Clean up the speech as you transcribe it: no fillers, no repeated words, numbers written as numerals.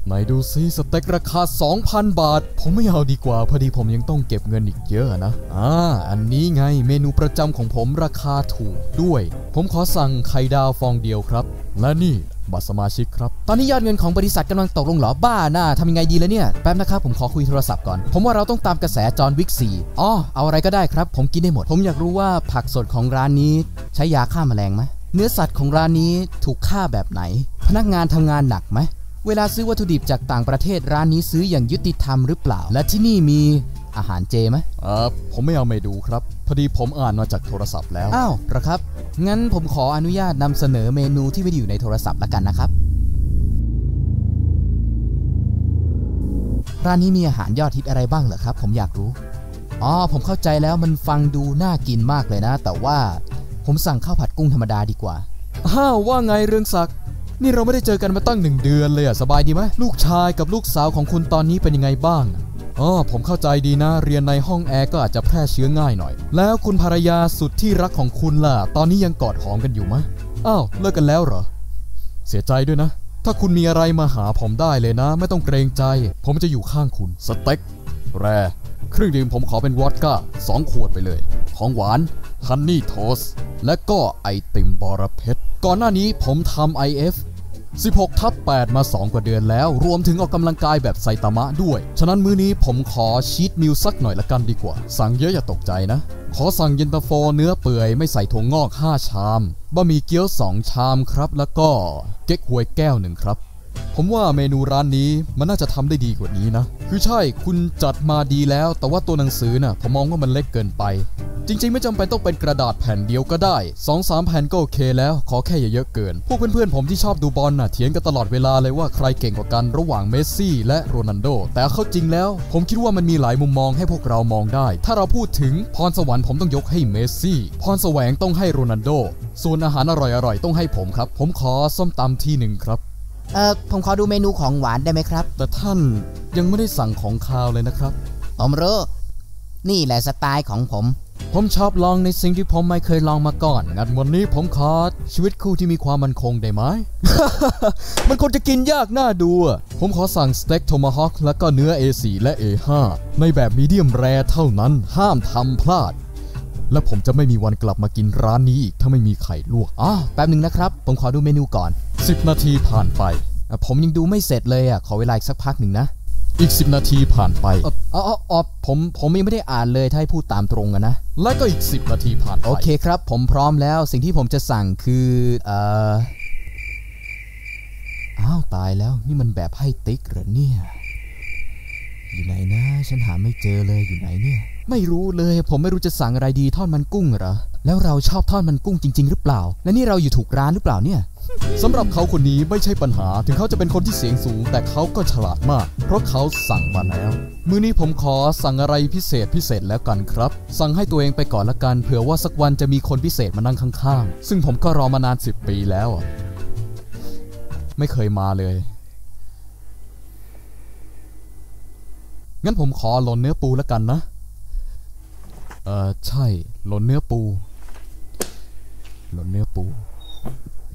ไหนดูซิสเต็กราคา 2,000 บาทผมไม่เอาดีกว่าพอดีผมยังต้องเก็บเงินอีกเยอะนะอันนี้ไงเมนูประจำของผมราคาถูกด้วยผมขอสั่งไข่ดาวฟองเดียวครับและนี่บัตรสมาชิกครับตอนนี้ยอดเงินของบริษัทกำลังตกลงเหรอบ้าน่าทำยังไงดีแล้วเนี่ยแป๊บนะครับผมขอคุยโทรศัพท์ก่อนผมว่าเราต้องตามกระแสจอห์นวิก4เอาอะไรก็ได้ครับผมกินได้หมดผมอยากรู้ว่าผักสดของร้านนี้ใช้ยาฆ่าแมลงไหมเนื้อสัตว์ของร้านนี้ถูกฆ่าแบบไหนพนักงานทำงานหนักไหมเวลาซื้อวัตถุดิบจากต่างประเทศร้านนี้ซื้ออย่างยุติธรรมหรือเปล่าและที่นี่มีอาหารเจไหมผมไม่เอาเมนูครับพอดีผมอ่านมาจากโทรศัพท์แล้วเหรอครับงั้นผมขออนุญาตนำเสนอเมนูที่ไม่ได้อยู่ในโทรศัพท์ละกันนะครับร้านนี้มีอาหารยอดฮิตอะไรบ้างเหรอครับผมอยากรู้ผมเข้าใจแล้วมันฟังดูน่ากินมากเลยนะแต่ว่าผมสั่งข้าวผัดกุ้งธรรมดาดีกว่าว่าไงเรืองศักดิ์นี่เราไม่ได้เจอกันมาตั้ง1 เดือนเลยสบายดีไหมลูกชายกับลูกสาวของคุณตอนนี้เป็นยังไงบ้างผมเข้าใจดีนะเรียนในห้องแอร์ก็อาจจะแพร่เชื้อง่ายหน่อยแล้วคุณภรรยาสุดที่รักของคุณล่ะตอนนี้ยังกอดหอมกันอยู่ไหมเลิกกันแล้วเหรอเสียใจด้วยนะถ้าคุณมีอะไรมาหาผมได้เลยนะไม่ต้องเกรงใจผมจะอยู่ข้างคุณสเต็กแร่เครื่องดื่มผมขอเป็นวอดก้า2 ขวดไปเลยของหวานฮันนี่โทสและก็ไอติมบอระเพ็ดก่อนหน้านี้ผมทำ IF 16/8 มา2 กว่าเดือนแล้วรวมถึงออกกำลังกายแบบไซตามะด้วยฉะนั้นมื้อนี้ผมขอชีทมิลสักหน่อยละกันดีกว่าสั่งเยอะอย่าตกใจนะขอสั่งเย็นตาโฟเนื้อเปื่อยไม่ใส่ถั่วงอก5 ชามบะหมี่เกี๊ยว2 ชามครับแล้วก็เก๊กฮวยแก้ว1ครับผมว่าเมนูร้านนี้มันน่าจะทำได้ดีกว่านี้นะคือใช่คุณจัดมาดีแล้วแต่ว่าตัวหนังสือน่ะผมมองว่ามันเล็กเกินไปจริงๆไม่จำเป็นต้องเป็นกระดาษแผ่นเดียวก็ได้ 2-3 แผ่นก็โอเคแล้วขอแค่อย่าเยอะเกินพวกเพื่อนๆผมที่ชอบดูบอลน่ะเถียงกันตลอดเวลาเลยว่าใครเก่งกว่ากันระหว่างเมสซี่และโรนัลโดแต่เข้าจริงแล้วผมคิดว่ามันมีหลายมุมมองให้พวกเรามองได้ถ้าเราพูดถึงพรสวรรค์ผมต้องยกให้เมสซี่พรแสวงต้องให้โรนัลโดส่วนอาหารอร่อยๆต้องให้ผมครับผมขอส้มตำที่1ครับผมขอดูเมนูของหวานได้ไหมครับแต่ท่านยังไม่ได้สั่งของคาวเลยนะครับผมรู้นี่แหละสไตล์ของผมชอบลองในสิ่งที่ผมไม่เคยลองมาก่อนงั้นวันนี้ผมขอชีวิตคู่ที่มีความมั่นคงได้ไหม มันคงจะกินยากน่าดูผมขอสั่งสเต็กโทมาฮอคแล้วก็เนื้อ A4 และ A5 ในแบบมีเดียมแรร์เท่านั้นห้ามทำพลาดและผมจะไม่มีวันกลับมากินร้านนี้อีกถ้าไม่มีไข่ลวกแป๊บหนึ่งนะครับผมขอดูเมนูก่อน 10 นาทีผ่านไปผมยังดูไม่เสร็จเลยขอเวลาอีกสักพักหนึ่งนะอีก10 นาทีผ่านไปผมยังไม่ได้อ่านเลยถ้าให้พูดตามตรงนะและก็อีก10 นาทีผ่านไปโอเคครับผมพร้อมแล้วสิ่งที่ผมจะสั่งคือตายแล้วนี่มันแบบให้ติ๊กเหรอเนี่ยอยู่ไหนนะฉันหาไม่เจอเลยอยู่ไหนเนี่ยไม่รู้เลยผมไม่รู้จะสั่งอะไรดีทอดมันกุ้งเหรอแล้วเราชอบทอดมันกุ้งจริงๆหรือเปล่าและนี่เราอยู่ถูกร้านหรือเปล่าเนี่ยสำหรับเขาคนนี้ไม่ใช่ปัญหาถึงเขาจะเป็นคนที่เสียงสูงแต่เขาก็ฉลาดมากเพราะเขาสั่งมาแล้วมื้อนี้ผมขอสั่งอะไรพิเศษแล้วกันครับสั่งให้ตัวเองไปก่อนละกันเผื่อว่าสักวันจะมีคนพิเศษมานั่งข้างๆซึ่งผมก็รอมานาน10 ปีแล้วไม่เคยมาเลยงั้นผมขอหล่นเนื้อปูละกันนะใช่หล่นเนื้อปู